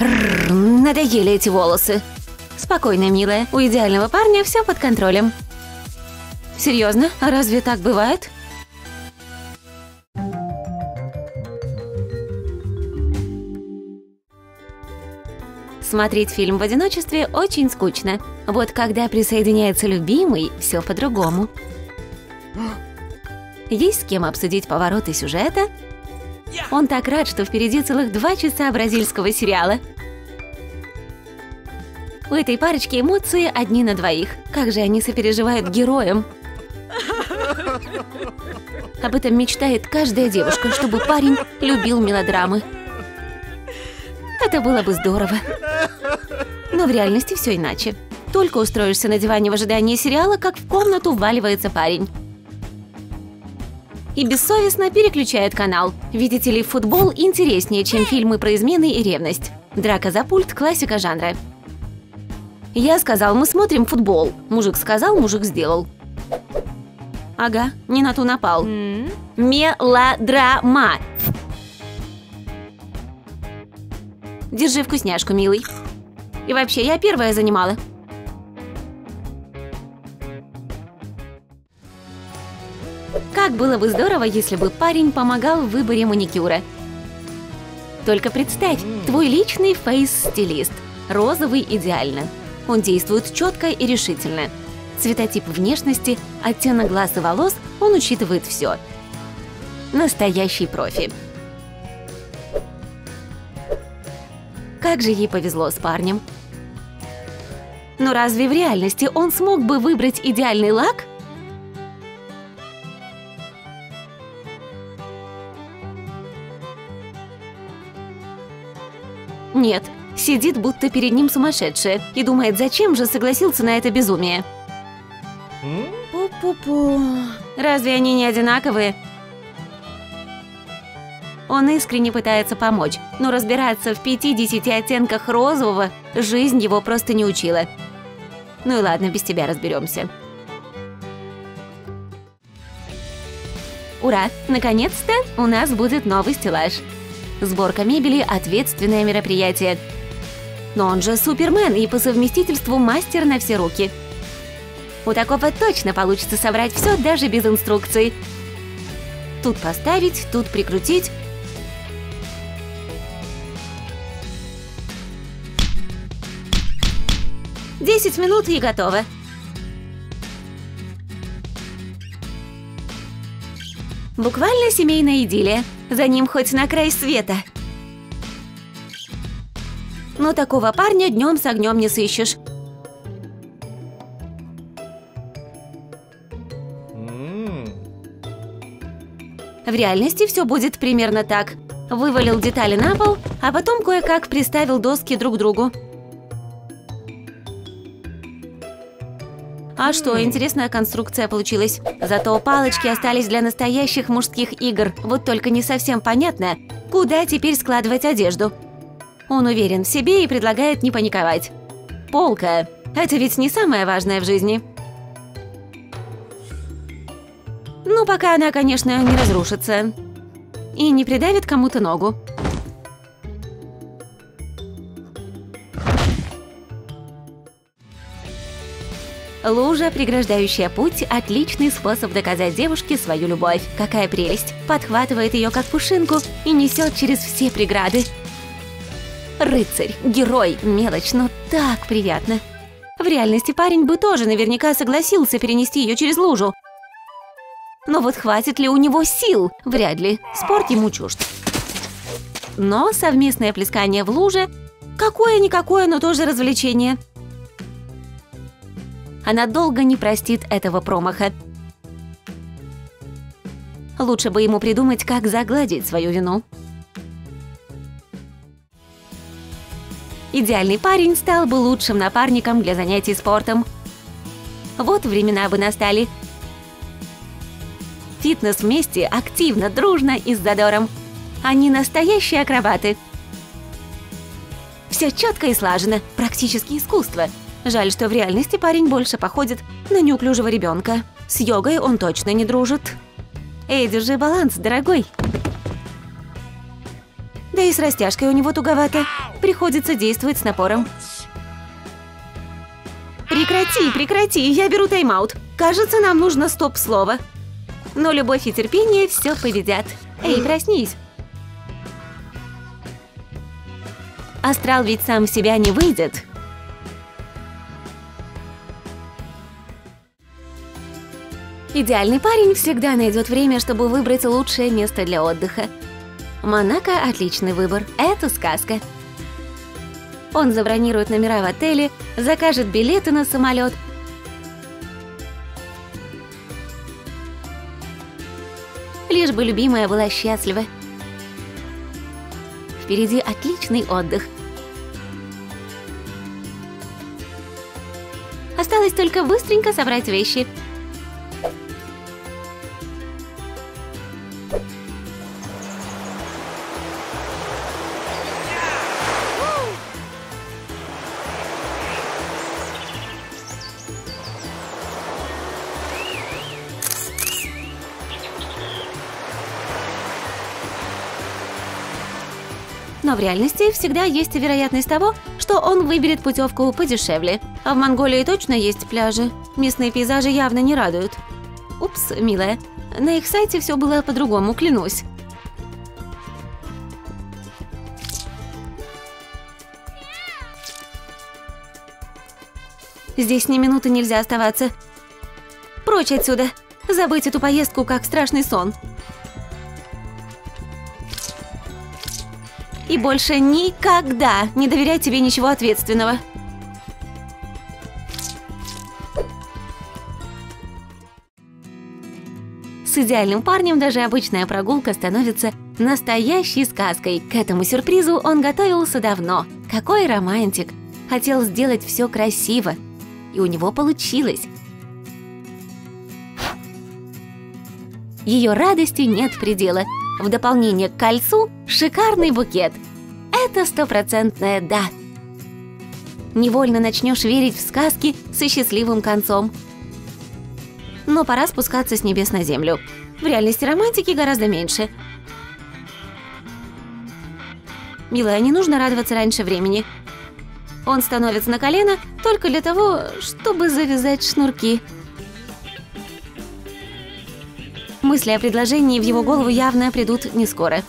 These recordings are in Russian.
Надоели эти волосы. Спокойно, милая, у идеального парня все под контролем. Серьезно? А разве так бывает? Смотреть фильм в одиночестве очень скучно. Вот когда присоединяется любимый, все по-другому. Есть с кем обсудить повороты сюжета. Он так рад, что впереди целых 2 часа бразильского сериала. У этой парочки эмоции одни на двоих. Как же они сопереживают героям. Об этом мечтает каждая девушка, чтобы парень любил мелодрамы. Это было бы здорово. Но в реальности все иначе. Только устроишься на диване в ожидании сериала, как в комнату вваливается парень. И бессовестно переключает канал. Видите ли, футбол интереснее, чем фильмы про измены и ревность. Драка за пульт – классика жанра. Я сказал, мы смотрим футбол. Мужик сказал, мужик сделал. Ага, не на ту напал. Мелодрама. Держи вкусняшку, милый. И вообще, я первая занимала. Как было бы здорово, если бы парень помогал в выборе маникюра. Только представь, твой личный фейс-стилист. Розовый идеально. Он действует четко и решительно. Цветотип внешности, оттенок глаз и волос, он учитывает все. Настоящий профи. Как же ей повезло с парнем. Но разве в реальности он смог бы выбрать идеальный лак? Нет, сидит, будто перед ним сумасшедшая, и думает, зачем же согласился на это безумие. Пу-пу-пу. Разве они не одинаковые? Он искренне пытается помочь, но разбираться в 50 оттенках розового жизнь его просто не учила. Ну и ладно, без тебя разберемся. Ура! Наконец-то у нас будет новый стеллаж. Сборка мебели – ответственное мероприятие. Но он же супермен и по совместительству мастер на все руки. У такого точно получится собрать все даже без инструкций. Тут поставить, тут прикрутить. «10 минут и готово». Буквально семейная идиллия. За ним хоть на край света. Но такого парня днем с огнем не сыщешь. В реальности все будет примерно так. Вывалил детали на пол, а потом кое-как приставил доски друг к другу. А что, интересная конструкция получилась. Зато палочки остались для настоящих мужских игр. Вот только не совсем понятно, куда теперь складывать одежду. Он уверен в себе и предлагает не паниковать. Полка – это ведь не самое важное в жизни. Ну, пока она, конечно, не разрушится. И не придавит кому-то ногу. Лужа, преграждающая путь – отличный способ доказать девушке свою любовь. Какая прелесть! Подхватывает ее как пушинку и несет через все преграды. Рыцарь, герой, мелочь, но так приятно. В реальности парень бы тоже наверняка согласился перенести ее через лужу. Но вот хватит ли у него сил? Вряд ли. Спорт ему чужд. Но совместное плескание в луже – какое-никакое, но тоже развлечение. Она долго не простит этого промаха. Лучше бы ему придумать, как загладить свою вину. Идеальный парень стал бы лучшим напарником для занятий спортом. Вот времена бы настали. Фитнес вместе, активно, дружно и с задором. Они настоящие акробаты. Все четко и слажено, практически искусство. Жаль, что в реальности парень больше походит на неуклюжего ребенка. С йогой он точно не дружит. Эй, держи баланс, дорогой. Да Да и с растяжкой у него туговато. Приходится действовать с напором. Прекрати, я беру тайм-аут. Кажется, нам нужно стоп-слово. Но любовь и терпение все победят. Эй, проснись. Астрал ведь сам в себя не выйдет. Идеальный парень всегда найдет время, чтобы выбрать лучшее место для отдыха. Монако – отличный выбор. Это сказка. Он забронирует номера в отеле, закажет билеты на самолет. Лишь бы любимая была счастлива. Впереди отличный отдых. Осталось только быстренько собрать вещи. Но в реальности всегда есть вероятность того, что он выберет путевку подешевле. А в Монголии точно есть пляжи. Местные пейзажи явно не радуют. Упс, милая. На их сайте все было по-другому, клянусь. Здесь ни минуты нельзя оставаться. Прочь отсюда. Забыть эту поездку как страшный сон. И больше никогда не доверяй тебе ничего ответственного. С идеальным парнем даже обычная прогулка становится настоящей сказкой. К этому сюрпризу он готовился давно. Какой романтик! Хотел сделать все красиво. И у него получилось. Ее радости нет предела. В дополнение к кольцу шикарный букет. Это стопроцентное «да». Невольно начнешь верить в сказки со счастливым концом. Но пора спускаться с небес на землю. В реальности романтики гораздо меньше. Милая, не нужно радоваться раньше времени. Он становится на колено только для того, чтобы завязать шнурки. Мысли о предложении в его голову явно придут не скоро.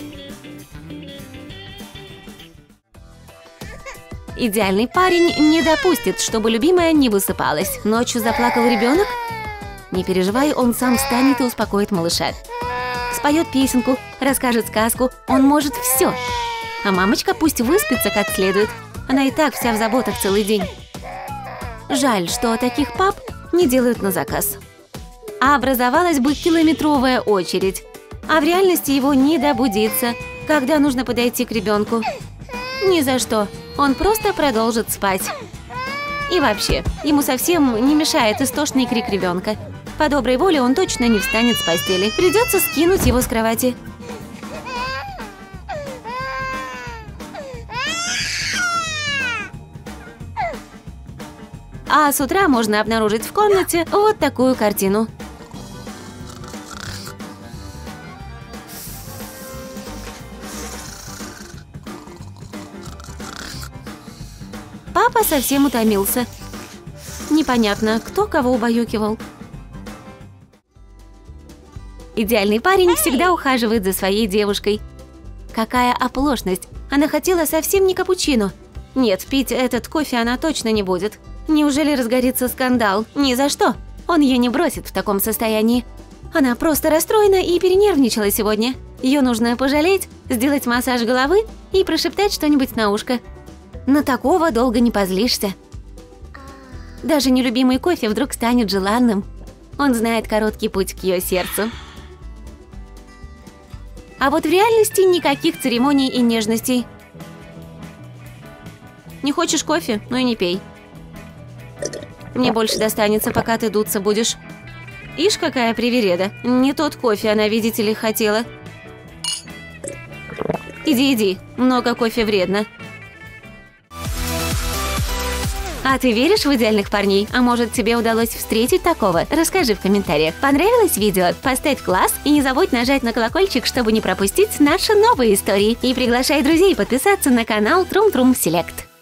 Идеальный парень не допустит, чтобы любимая не высыпалась. Ночью заплакал ребенок? Не переживай, он сам встанет и успокоит малыша. Споет песенку, расскажет сказку, он может все. А мамочка пусть выспится как следует. Она и так вся в заботах целый день. Жаль, что таких пап не делают на заказ. А образовалась бы километровая очередь. А в реальности его не добудится, когда нужно подойти к ребенку. Ни за что. Он просто продолжит спать. И вообще, ему совсем не мешает истошный крик ребенка. По доброй воле он точно не встанет с постели. Придется скинуть его с кровати. А с утра можно обнаружить в комнате вот такую картину. Папа совсем утомился. Непонятно, кто кого убаюкивал. Идеальный парень всегда ухаживает за своей девушкой. Какая оплошность! Она хотела совсем не капучино. Нет, пить этот кофе она точно не будет. Неужели разгорится скандал? Ни за что! Он ее не бросит в таком состоянии. Она просто расстроена и перенервничала сегодня. Ее нужно пожалеть, сделать массаж головы и прошептать что-нибудь на ушко. На такого долго не позлишься. Даже нелюбимый кофе вдруг станет желанным. Он знает короткий путь к ее сердцу. А вот в реальности никаких церемоний и нежностей. Не хочешь кофе? Ну и не пей. Мне больше достанется, пока ты дуться будешь. Ишь, какая привереда. Не тот кофе она, видите ли, хотела. Иди, много кофе вредно. А ты веришь в идеальных парней? А может, тебе удалось встретить такого? Расскажи в комментариях. Понравилось видео? Поставь класс и не забудь нажать на колокольчик, чтобы не пропустить наши новые истории. И приглашай друзей подписаться на канал Трум Трум Селект.